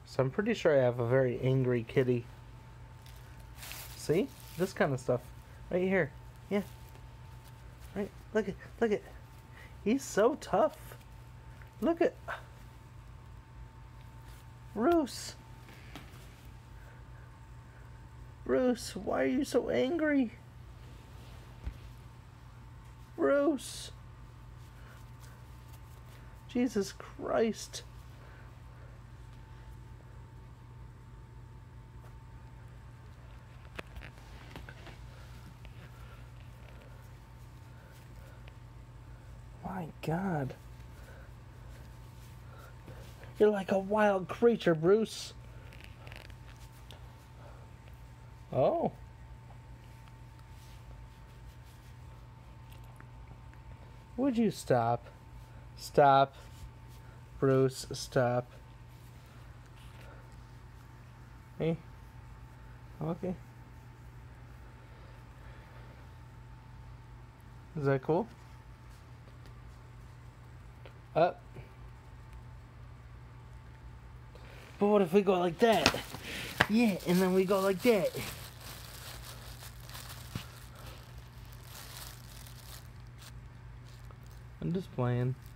So I'm pretty sure I have a very angry kitty. See? This kind of stuff. Right here. Yeah. Right. Look at. Look at. He's so tough. Look at. Roos. Roos, why are you so angry? Roos. Jesus Christ. My God. You're like a wild creature, Bruce. Oh. Would you stop? Stop. Bruce, stop. Hey. Okay. Is that cool? Up. But what if we go like that? Yeah, and then we go like that. I'm just playing.